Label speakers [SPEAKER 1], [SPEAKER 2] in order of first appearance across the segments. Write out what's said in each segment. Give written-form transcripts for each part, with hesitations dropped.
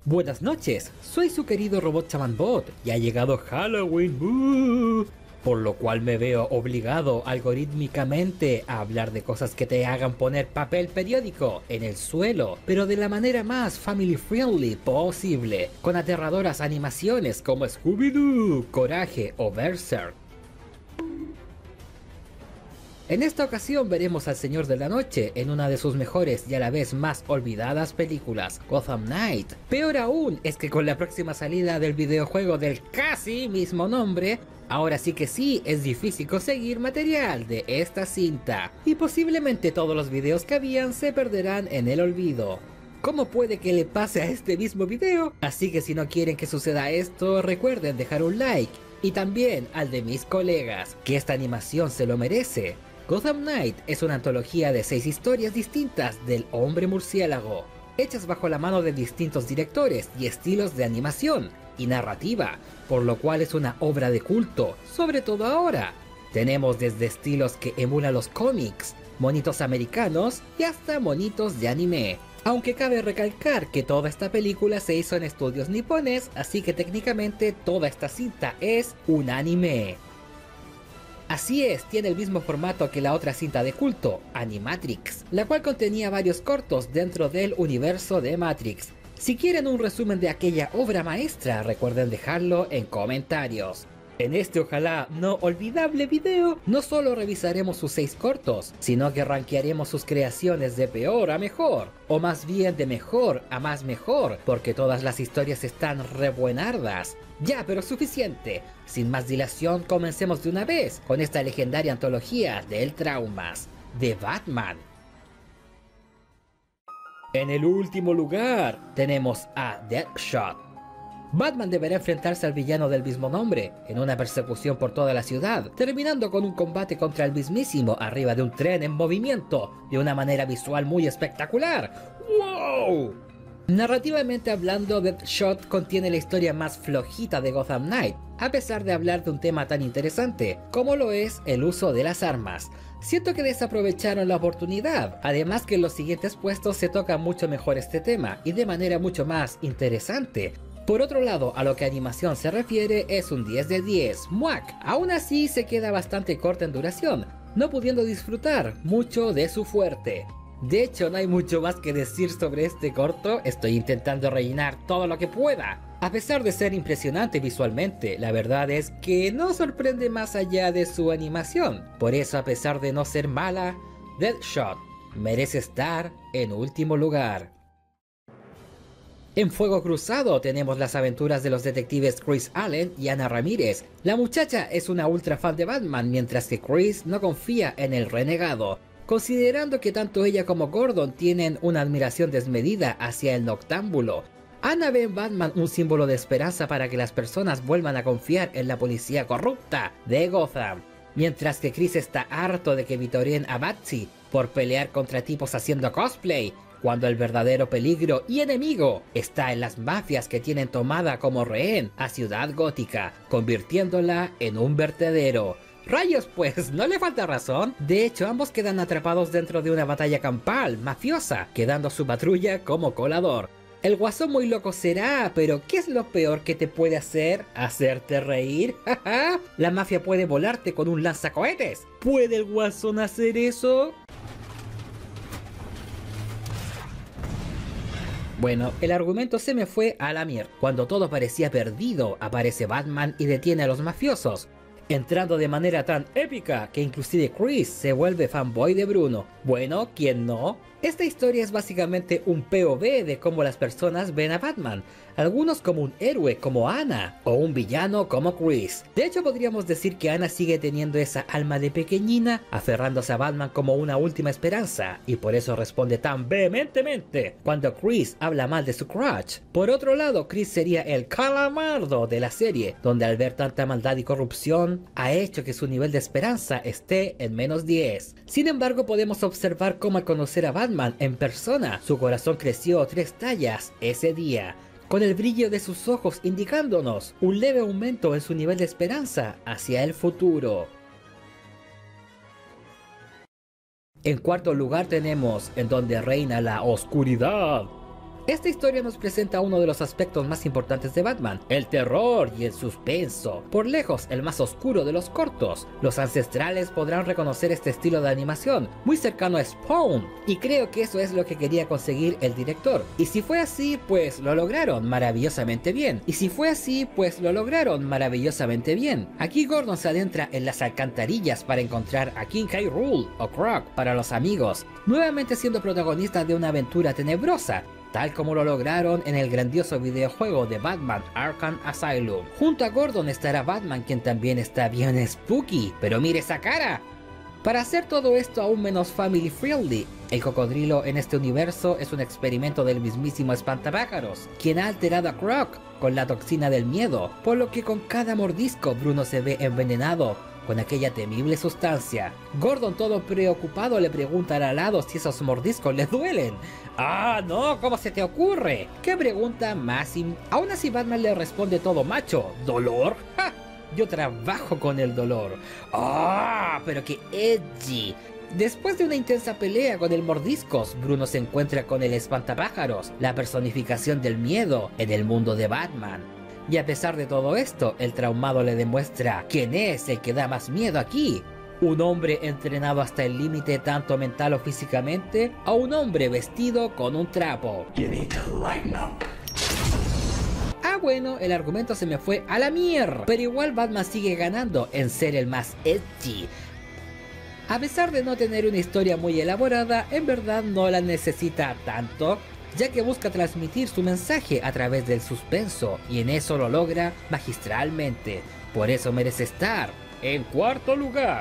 [SPEAKER 1] Buenas noches, soy su querido robot Chamanbot y ha llegado Halloween, por lo cual me veo obligado algorítmicamente a hablar de cosas que te hagan poner papel periódico en el suelo, pero de la manera más family friendly posible, con aterradoras animaciones como Scooby-Doo, Coraje o Berserk. En esta ocasión veremos al Señor de la Noche en una de sus mejores y a la vez más olvidadas películas, Gotham Knight. Peor aún es que con la próxima salida del videojuego del casi mismo nombre, ahora sí que sí es difícil conseguir material de esta cinta, y posiblemente todos los videos que habían se perderán en el olvido. ¿Cómo puede que le pase a este mismo video? Así que si no quieren que suceda esto, recuerden dejar un like, y también al de mis colegas, que esta animación se lo merece. Gotham Knight es una antología de 6 historias distintas del hombre murciélago, hechas bajo la mano de distintos directores y estilos de animación y narrativa, por lo cual es una obra de culto, sobre todo ahora. Tenemos desde estilos que emulan los cómics, monitos americanos y hasta monitos de anime. Aunque cabe recalcar que toda esta película se hizo en estudios nipones, así que técnicamente toda esta cinta es un anime. Así es, tiene el mismo formato que la otra cinta de culto, Animatrix, la cual contenía varios cortos dentro del universo de Matrix. Si quieren un resumen de aquella obra maestra, recuerden dejarlo en comentarios. En este ojalá no olvidable video, no solo revisaremos sus 6 cortos, sino que rankearemos sus creaciones de peor a mejor, o más bien de mejor a más mejor, porque todas las historias están re buenardas. Ya, pero suficiente. Sin más dilación, comencemos de una vez con esta legendaria antología del traumas, de Batman. En el último lugar, tenemos a Deadshot. Batman deberá enfrentarse al villano del mismo nombre, en una persecución por toda la ciudad, terminando con un combate contra el mismísimo arriba de un tren en movimiento, de una manera visual muy espectacular. ¡Wow! Narrativamente hablando, Deadshot contiene la historia más flojita de Gotham Knight, a pesar de hablar de un tema tan interesante, como lo es el uso de las armas. Siento que desaprovecharon la oportunidad, además que en los siguientes puestos se toca mucho mejor este tema, y de manera mucho más interesante. Por otro lado, a lo que animación se refiere, es un 10 de 10, ¡muac! Aún así se queda bastante corta en duración, no pudiendo disfrutar mucho de su fuerte. De hecho, no hay mucho más que decir sobre este corto, estoy intentando rellenar todo lo que pueda. A pesar de ser impresionante visualmente, la verdad es que no sorprende más allá de su animación. Por eso, a pesar de no ser mala, Deadshot merece estar en último lugar. En Fuego Cruzado tenemos las aventuras de los detectives Chris Allen y Ana Ramírez. La muchacha es una ultra fan de Batman, mientras que Chris no confía en el renegado, considerando que tanto ella como Gordon tienen una admiración desmedida hacia el noctámbulo. Ana ve en Batman un símbolo de esperanza para que las personas vuelvan a confiar en la policía corrupta de Gotham, mientras que Chris está harto de que vitoreen a Batsy por pelear contra tipos haciendo cosplay, cuando el verdadero peligro y enemigo está en las mafias que tienen tomada como rehén a Ciudad Gótica, convirtiéndola en un vertedero. ¡Rayos pues! ¿No le falta razón? De hecho, ambos quedan atrapados dentro de una batalla campal, mafiosa, quedando su patrulla como colador. El guasón muy loco será, pero ¿qué es lo peor que te puede hacer? ¿Hacerte reír? ¡Ja! La mafia puede volarte con un lanzacohetes. ¿Puede el guasón hacer eso? Bueno, el argumento se me fue a la mierda. Cuando todo parecía perdido, aparece Batman y detiene a los mafiosos, entrando de manera tan épica que inclusive Chris se vuelve fanboy de Bruno. Bueno, ¿quién no? Esta historia es básicamente un POV de cómo las personas ven a Batman, algunos como un héroe como Ana, o un villano como Chris. De hecho, podríamos decir que Ana sigue teniendo esa alma de pequeñina, aferrándose a Batman como una última esperanza, y por eso responde tan vehementemente cuando Chris habla mal de su crush. Por otro lado, Chris sería el calamardo de la serie, donde al ver tanta maldad y corrupción, ha hecho que su nivel de esperanza esté en menos 10. Sin embargo, podemos observar cómo al conocer a Batman en persona, su corazón creció 3 tallas ese día, con el brillo de sus ojos indicándonos un leve aumento en su nivel de esperanza hacia el futuro. En cuarto lugar tenemos En donde reina la oscuridad, Esta historia nos presenta uno de los aspectos más importantes de Batman, el terror y el suspenso, por lejos el más oscuro de los cortos. Los ancestrales podrán reconocer este estilo de animación, muy cercano a Spawn, y creo que eso es lo que quería conseguir el director. Y si fue así, pues lo lograron maravillosamente bien. Aquí Gordon se adentra en las alcantarillas para encontrar a King K. Rool o Croc para los amigos, nuevamente siendo protagonista de una aventura tenebrosa, tal como lo lograron en el grandioso videojuego de Batman Arkham Asylum. Junto a Gordon estará Batman, quien también está bien spooky, pero mire esa cara. Para hacer todo esto aún menos family friendly, el cocodrilo en este universo es un experimento del mismísimo Espantapájaros, quien ha alterado a Croc con la toxina del miedo, por lo que con cada mordisco Bruno se ve envenenado con aquella temible sustancia. Gordon, todo preocupado, le pregunta al alado si esos mordiscos le duelen. ¡Ah, no! ¿Cómo se te ocurre? ¿Qué pregunta más? Aún así Batman le responde todo macho. ¿Dolor? ¡Ja! Yo trabajo con el dolor. ¡Ah! Pero qué edgy. Después de una intensa pelea con el mordiscos, Bruno se encuentra con el Espantapájaros, la personificación del miedo en el mundo de Batman. Y a pesar de todo esto, el traumado le demuestra quién es el que da más miedo aquí. Un hombre entrenado hasta el límite tanto mental o físicamente, a un hombre vestido con un trapo. Ah, bueno, el argumento se me fue a la mierda, pero igual Batman sigue ganando en ser el más edgy. A pesar de no tener una historia muy elaborada, en verdad no la necesita tanto, ya que busca transmitir su mensaje a través del suspenso, y en eso lo logra magistralmente. Por eso merece estar en cuarto lugar.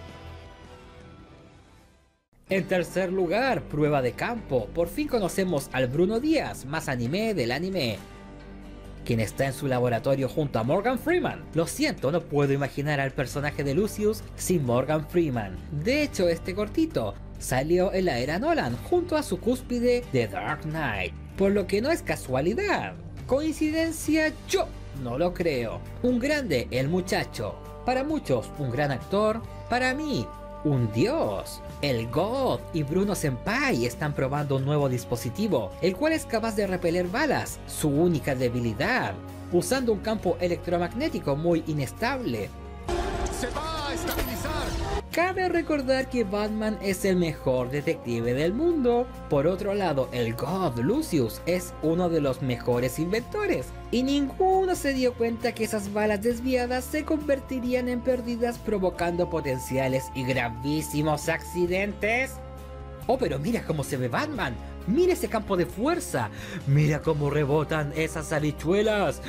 [SPEAKER 1] En tercer lugar, prueba de campo. Por fin conocemos al Bruno Díaz, más anime del anime, quien está en su laboratorio junto a Morgan Freeman. Lo siento, no puedo imaginar al personaje de Lucius sin Morgan Freeman. De hecho, este cortito salió en la era Nolan junto a su cúspide de Dark Knight, por lo que no es casualidad. ¿Coincidencia? Yo no lo creo. Un grande el muchacho. Para muchos un gran actor, para mí un dios. El God y Bruno Senpai están probando un nuevo dispositivo, el cual es capaz de repeler balas, su única debilidad, usando un campo electromagnético muy inestable. ¡Se va a estabilizar! Cabe recordar que Batman es el mejor detective del mundo. Por otro lado, el God Lucius es uno de los mejores inventores, y ninguno se dio cuenta que esas balas desviadas se convertirían en pérdidas, provocando potenciales y gravísimos accidentes. Oh, pero mira cómo se ve Batman. Mira ese campo de fuerza. Mira cómo rebotan esas habichuelas.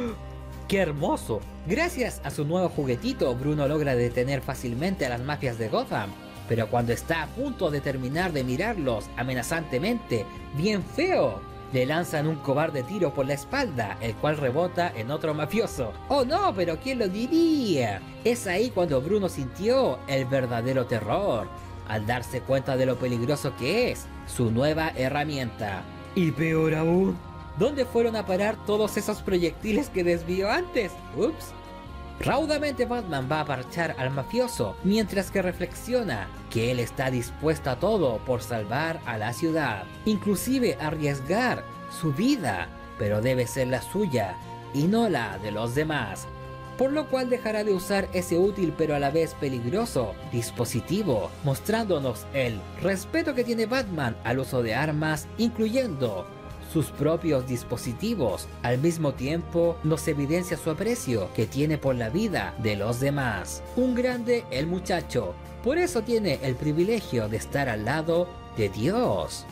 [SPEAKER 1] ¡Qué hermoso! Gracias a su nuevo juguetito, Bruno logra detener fácilmente a las mafias de Gotham. Pero cuando está a punto de terminar de mirarlos amenazantemente, bien feo, le lanzan un cobarde tiro por la espalda, el cual rebota en otro mafioso. ¡Oh no! ¿Pero quién lo diría? Es ahí cuando Bruno sintió el verdadero terror, al darse cuenta de lo peligroso que es su nueva herramienta. Y peor aún, ¿dónde fueron a parar todos esos proyectiles que desvió antes? Ups. Raudamente Batman va a parchar al mafioso, mientras que reflexiona que él está dispuesto a todo por salvar a la ciudad, inclusive arriesgar su vida, pero debe ser la suya y no la de los demás, por lo cual dejará de usar ese útil pero a la vez peligroso dispositivo, mostrándonos el respeto que tiene Batman al uso de armas, incluyendo sus propios dispositivos. Al mismo tiempo nos evidencia su aprecio que tiene por la vida de los demás. Un grande el muchacho, por eso tiene el privilegio de estar al lado de Dios.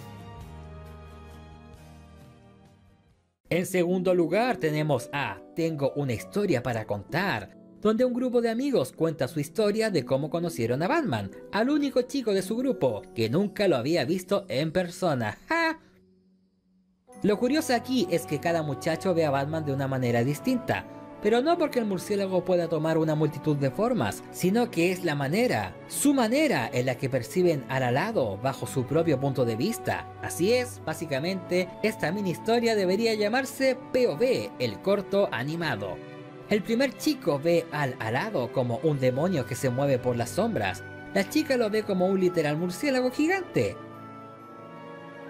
[SPEAKER 1] En segundo lugar tenemos a Tengo una historia para contar, donde un grupo de amigos cuenta su historia de cómo conocieron a Batman, al único chico de su grupo que nunca lo había visto en persona. ¡Ja! Lo curioso aquí es que cada muchacho ve a Batman de una manera distinta, pero no porque el murciélago pueda tomar una multitud de formas, sino que es la manera, su manera en la que perciben al alado bajo su propio punto de vista. Así es, básicamente, esta mini historia debería llamarse POV, el corto animado. El primer chico ve al alado como un demonio que se mueve por las sombras, la chica lo ve como un literal murciélago gigante.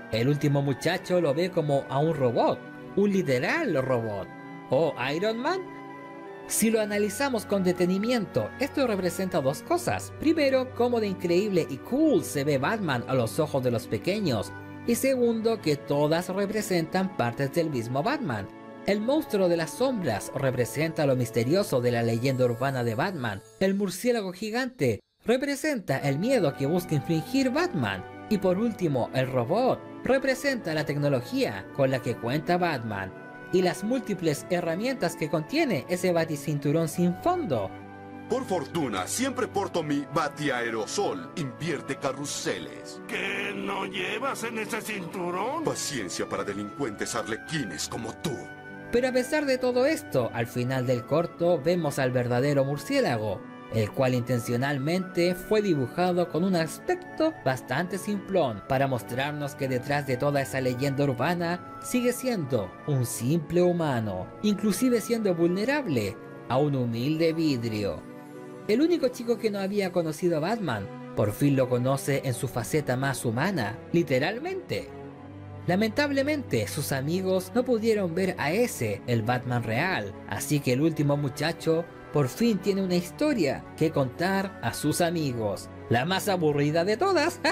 [SPEAKER 1] El último muchacho lo ve como a un robot, un literal robot. ¿O Iron Man? Si lo analizamos con detenimiento, esto representa dos cosas. Primero, cómo de increíble y cool se ve Batman a los ojos de los pequeños. Y segundo, que todas representan partes del mismo Batman. El monstruo de las sombras representa lo misterioso de la leyenda urbana de Batman. El murciélago gigante representa el miedo que busca infligir Batman. Y por último, el robot representa la tecnología con la que cuenta Batman y las múltiples herramientas que contiene ese baticinturón sin fondo.
[SPEAKER 2] Por fortuna, siempre porto mi batiaerosol. Invierte carruseles.
[SPEAKER 3] ¿Qué no llevas en ese cinturón?
[SPEAKER 2] Paciencia para delincuentes arlequines como tú.
[SPEAKER 1] Pero a pesar de todo esto, al final del corto vemos al verdadero murciélago, el cual intencionalmente fue dibujado con un aspecto bastante simplón para mostrarnos que detrás de toda esa leyenda urbana sigue siendo un simple humano, inclusive siendo vulnerable a un humilde vidrio. El único chico que no había conocido a Batman, por fin lo conoce en su faceta más humana, literalmente. Lamentablemente, sus amigos no pudieron ver a ese, el Batman real, así que el último muchacho por fin tiene una historia que contar a sus amigos. La más aburrida de todas.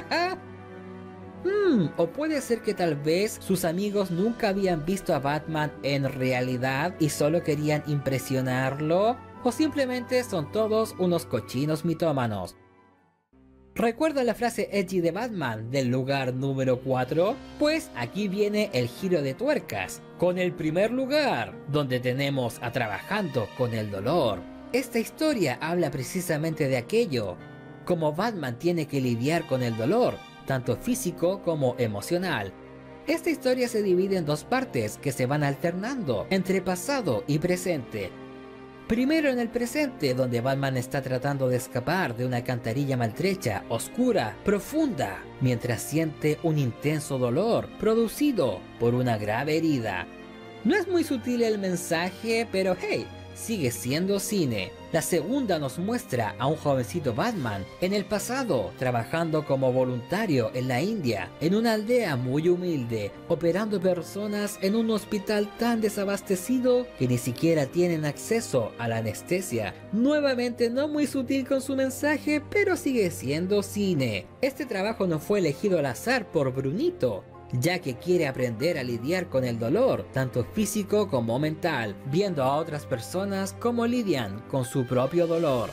[SPEAKER 1] O puede ser que tal vez sus amigos nunca habían visto a Batman en realidad y solo querían impresionarlo. O simplemente son todos unos cochinos mitómanos. ¿Recuerda la frase edgy de Batman del lugar número 4? Pues aquí viene el giro de tuercas, con el primer lugar, donde tenemos a Trabajando con el Dolor. Esta historia habla precisamente de aquello, como Batman tiene que lidiar con el dolor, tanto físico como emocional. Esta historia se divide en dos partes que se van alternando entre pasado y presente. Primero en el presente, donde Batman está tratando de escapar de una alcantarilla maltrecha, oscura, profunda, mientras siente un intenso dolor producido por una grave herida. No es muy sutil el mensaje, pero hey, sigue siendo cine. La segunda nos muestra a un jovencito Batman en el pasado, trabajando como voluntario en la India, en una aldea muy humilde, operando personas en un hospital tan desabastecido que ni siquiera tienen acceso a la anestesia. Nuevamente no muy sutil con su mensaje, pero sigue siendo cine. Este trabajo no fue elegido al azar por Brunito, ya que quiere aprender a lidiar con el dolor, tanto físico como mental, viendo a otras personas cómo lidian con su propio dolor.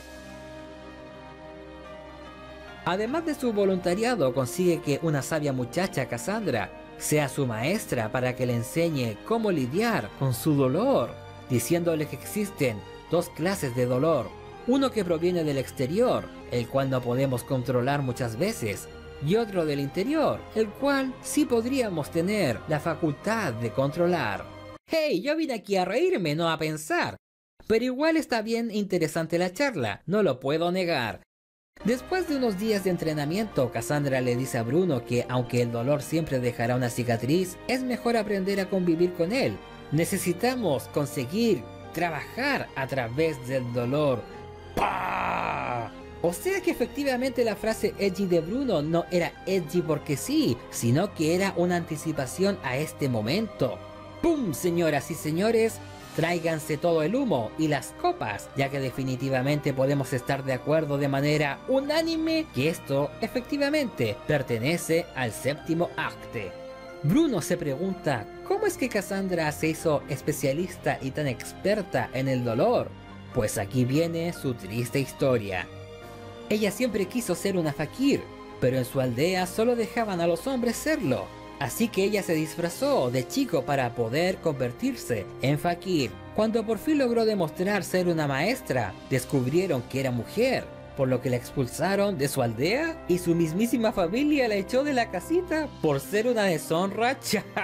[SPEAKER 1] Además de su voluntariado, consigue que una sabia muchacha, Cassandra, sea su maestra para que le enseñe cómo lidiar con su dolor, diciéndole que existen dos clases de dolor, uno que proviene del exterior, el cual no podemos controlar muchas veces, y otro del interior, el cual sí podríamos tener la facultad de controlar. Hey, yo vine aquí a reírme, no a pensar. Pero igual está bien interesante la charla, no lo puedo negar. Después de unos días de entrenamiento, Cassandra le dice a Bruno que aunque el dolor siempre dejará una cicatriz, es mejor aprender a convivir con él. Necesitamos conseguir trabajar a través del dolor. ¡Pah! O sea que efectivamente la frase edgy de Bruno no era edgy porque sí, sino que era una anticipación a este momento. ¡Pum! Señoras y señores, tráiganse todo el humo y las copas, ya que definitivamente podemos estar de acuerdo de manera unánime que esto efectivamente pertenece al séptimo acte. Bruno se pregunta, ¿cómo es que Cassandra se hizo especialista y tan experta en el dolor? Pues aquí viene su triste historia. Ella siempre quiso ser una fakir, pero en su aldea solo dejaban a los hombres serlo. Así que ella se disfrazó de chico para poder convertirse en fakir. Cuando por fin logró demostrar ser una maestra, descubrieron que era mujer, por lo que la expulsaron de su aldea y su mismísima familia la echó de la casita por ser una deshonra.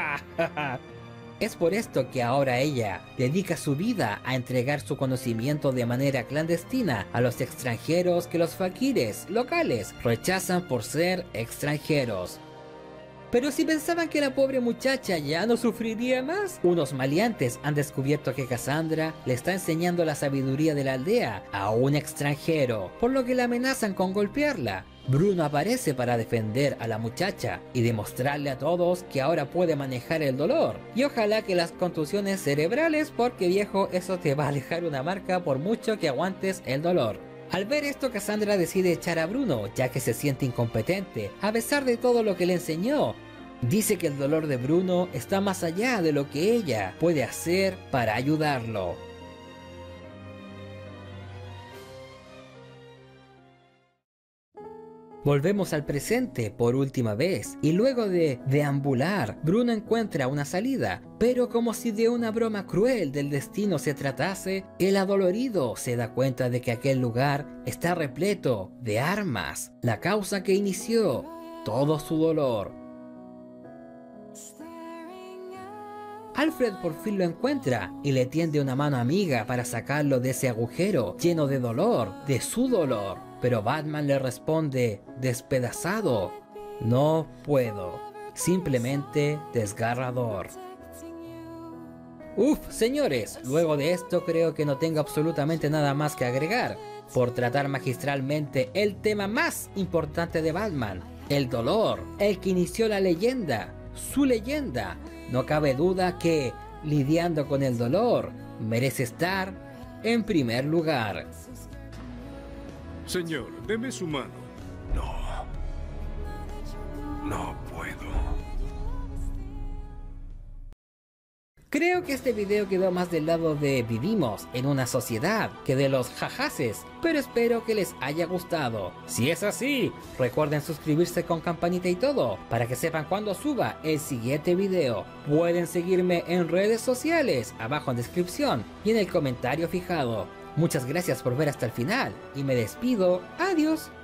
[SPEAKER 1] Es por esto que ahora ella dedica su vida a entregar su conocimiento de manera clandestina a los extranjeros que los fakires locales rechazan por ser extranjeros. Pero si pensaban que la pobre muchacha ya no sufriría más, unos maleantes han descubierto que Cassandra le está enseñando la sabiduría de la aldea a un extranjero, por lo que la amenazan con golpearla. Bruno aparece para defender a la muchacha y demostrarle a todos que ahora puede manejar el dolor. Y ojalá que las contusiones cerebrales, porque viejo, eso te va a dejar una marca por mucho que aguantes el dolor. Al ver esto, Cassandra decide echar a Bruno, ya que se siente incompetente, a pesar de todo lo que le enseñó. Dice que el dolor de Bruno está más allá de lo que ella puede hacer para ayudarlo. Volvemos al presente por última vez, y luego de deambular, Bruno encuentra una salida, pero como si de una broma cruel del destino se tratase, el adolorido se da cuenta de que aquel lugar está repleto de armas, la causa que inició todo su dolor. Alfred por fin lo encuentra y le tiende una mano amiga para sacarlo de ese agujero lleno de dolor, de su dolor. Pero Batman le responde, despedazado, no puedo, simplemente desgarrador. Uf, señores, luego de esto creo que no tengo absolutamente nada más que agregar, por tratar magistralmente el tema más importante de Batman, el dolor, el que inició la leyenda, su leyenda. No cabe duda que, lidiando con el dolor, merece estar en primer lugar.
[SPEAKER 3] Señor, deme su mano. No puedo.
[SPEAKER 1] Creo que este video quedó más del lado de vivimos en una sociedad que de los jajases, pero espero que les haya gustado. Si es así, recuerden suscribirse con campanita y todo, para que sepan cuando suba el siguiente video. Pueden seguirme en redes sociales, abajo en descripción y en el comentario fijado. Muchas gracias por ver hasta el final, y me despido, adiós.